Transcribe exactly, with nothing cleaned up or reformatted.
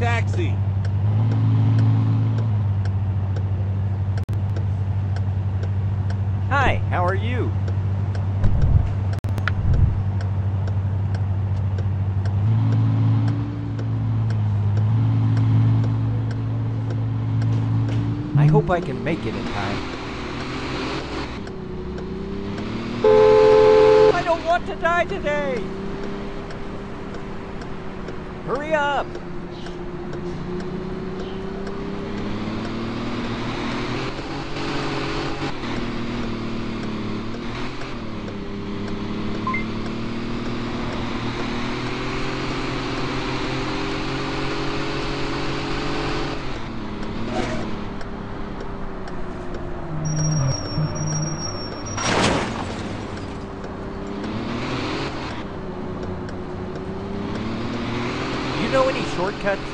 taxi. Hi, how are you? I hope I can make it in time. I don't want to die today! Hurry up! Know any shortcuts?